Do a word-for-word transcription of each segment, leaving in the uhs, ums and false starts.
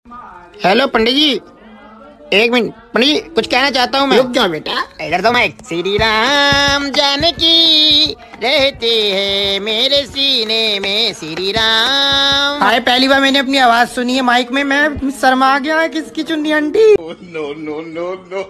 Hello पंडित जी, एक minute. पंडित जी कुछ कहना चाहता हूँ मैं। रुक जाओ बेटा, इधर तो मैं। श्री राम जानकी रहते हैं मेरे सीने में श्री राम। हाय, पहली बार मैंने अपनी आवाज सुनी है माइक में, मैं शर्मा गया। किसकी चुन्नी aunty? No no no no.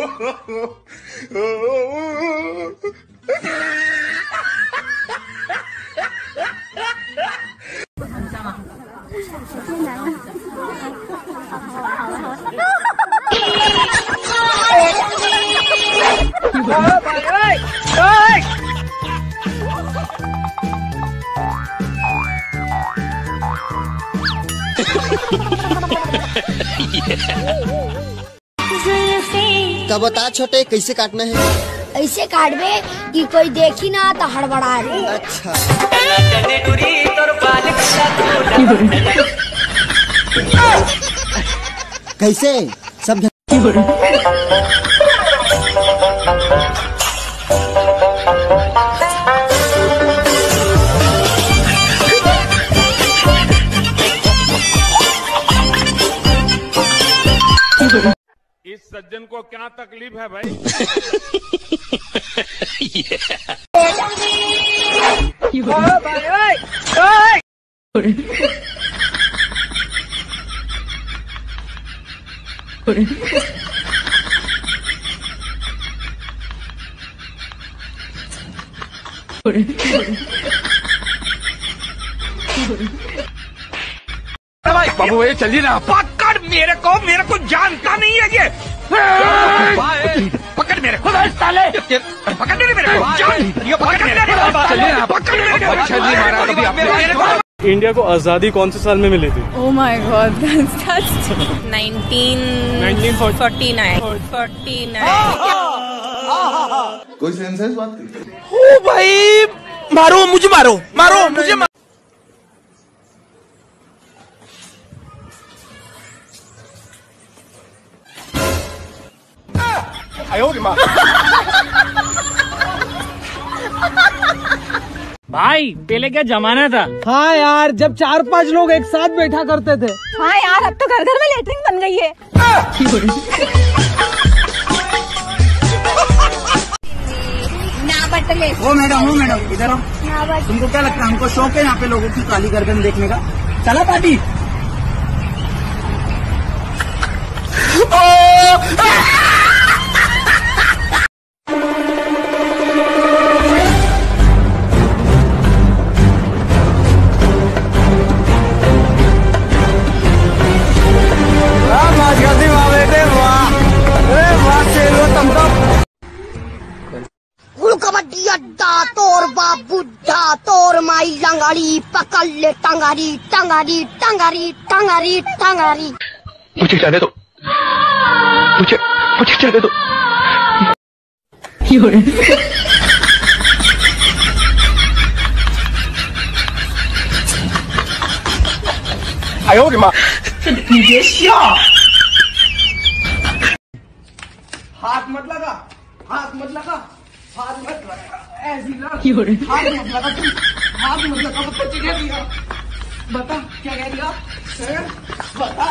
तो बता छोटे, कैसे काटना है? ऐसे काट बे कि कोई देखी ना तो हड़बड़ा रही। अच्छा। कैसे सब? इस सज्जन को क्या तकलीफ है भाई? बाबू भाई चलिए ना। पकड़ मेरे को, मेरे को जानता नहीं है ये। पकड़ मेरे को, साले पकड़ मेरे मेरे को, ये पकड़ मेरे को, चलिए ना, पकड़ मेरे को। अच्छा जी महाराज, अभी आपने इंडिया को आजादी कौन से साल में मिली थी? Oh my God, that's that's nineteen forty-nine. कोई सेंस है इस बात की? ओ भाई, मारो मुझे, मारो मारो मुझे, मारो। भाई पहले क्या जमाना था। हाँ यार, जब चार पांच लोग एक साथ बैठा करते थे। हाँ यार, अब तो घर घर में लेटरिन बन गई है। ना बटले। ओ मैडम, ओ मैडम इधर आओ। तुमको क्या लगता है हमको शौक है यहाँ पे लोगों की काली गर्दन देखने का? चला पार्टी। कबड्डी अड्डा तोर बाप बुढ़ा तोर माई लंगाड़ी पकड़ ले टंगारी टंगारी टंगारी टंगारी टंगारी। मुझे जाने दो, मुझे मुझे जाने दो। आयो रे माँ। हाथ मत लगा, हाथ मत लगा, हाथ मत लगा, ऐसी लगा। हाथ मत लगा तुम, हाथ मत लगा। बता क्या दिया, बता क्या कह दिया, बता।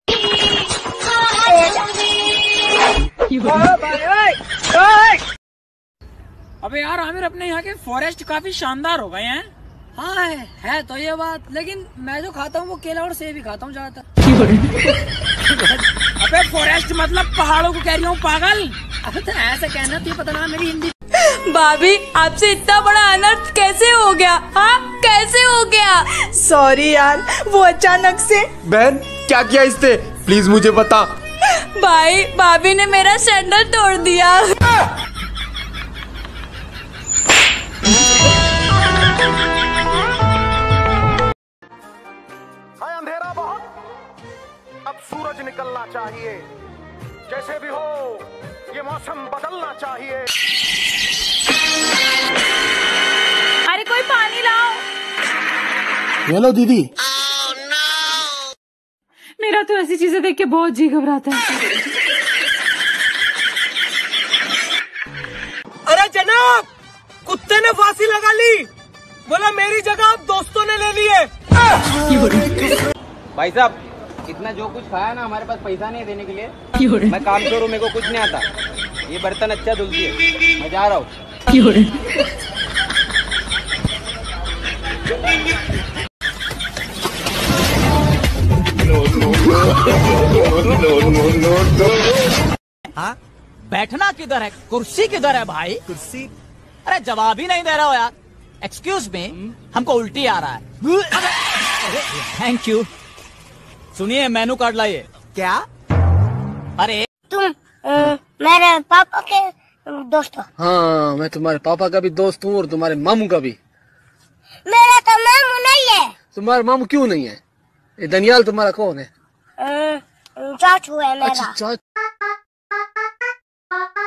अबे यार आमिर, अपने यहाँ के फॉरेस्ट काफी शानदार हो गए हैं। हाँ है, है तो ये बात, लेकिन मैं जो खाता हूँ वो केला और सेब ही खाता हूँ ज्यादातर। अबे फॉरेस्ट मतलब पहाड़ों को कह रही हूँ पागल। अबे तो ऐसा कहना, तुझे पता ना मेरी हिंदी। भाभी, आपसे इतना बड़ा अनर्थ कैसे हो गया? हाँ, कैसे हो गया? सॉरी यार, वो अचानक से। बहन क्या किया इसने, प्लीज मुझे बता। भाई, भाभी ने मेरा सैंडल तोड़ दिया। अंधेरा बहुत, अब सूरज निकलना चाहिए। जैसे भी हो ये मौसम बदलना चाहिए। अरे कोई पानी लाओ। हेलो दीदी। मेरा तो ऐसी चीजें देख के बहुत जी घबराता है। अरे जनाब, कुत्ते ने फांसी लगा ली। बोला मेरी जगह आप दोस्तों ने ले ली है। भाई साहब इतना जो कुछ खाया ना, हमारे पास पैसा नहीं है देने के लिए। मैं काम करूँ, मेरे को कुछ नहीं आता। ये बर्तन अच्छा धुलती है, मैं जा रहा हूँ। हाँ, बैठना किधर है? कुर्सी किधर है भाई? कुर्सी? अरे जवाब ही नहीं दे रहा हो यार। एक्सक्यूज मी, हमको उल्टी आ रहा है। Thank you. सुनिए, मेनू कार्ड लाइए। क्या? अरे तुम आ, मेरे पापा के दोस्त हो? हाँ, मैं तुम्हारे पापा का भी दोस्त हूँ और तुम्हारे मामू का भी। मेरा तो मामू नहीं है। तुम्हारा मामू क्यों नहीं है? ये दनियाल तुम्हारा कौन है? आ, चाचू है मेरा। अच्छा, चाचू।